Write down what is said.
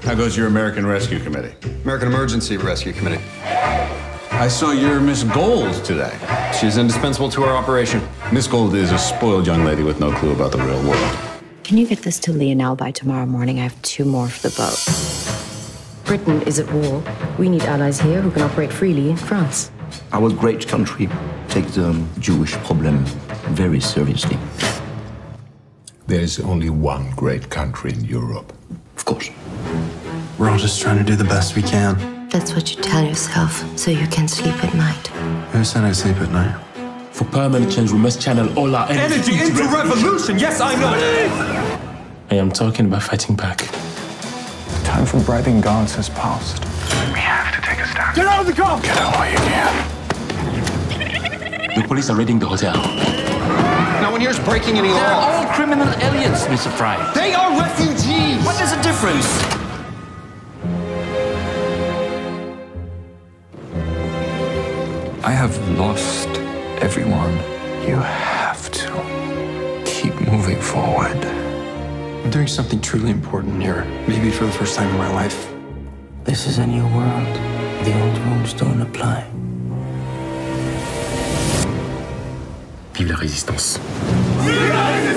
How goes your American Rescue Committee? American Emergency Rescue Committee. I saw you're Miss Gold today. She's indispensable to our operation. Miss Gold is a spoiled young lady with no clue about the real world. Can you get this to Lionel by tomorrow morning? I have 2 more for the boat. Britain is at war. We need allies here who can operate freely in France. Our great country takes the Jewish problem very seriously. There is only one great country in Europe. Of course. We're all just trying to do the best we can. That's what you tell yourself, so you can sleep at night. Who said I sleep at night? For permanent change, we must channel all our energy into revolution. Yes, I know. I am talking about fighting back. The time for bribing gods has passed. We have to take a stand. Get out of the car! Get out while you can. The police are raiding the hotel. No one here's breaking any They're law. all criminal aliens, Mr. Fry. They are refugees! What is the difference? I have lost everyone. You have to keep moving forward. I'm doing something truly important here. Maybe for the first time in my life. This is a new world. The old rules don't apply. Vive la résistance. Vive la résistance!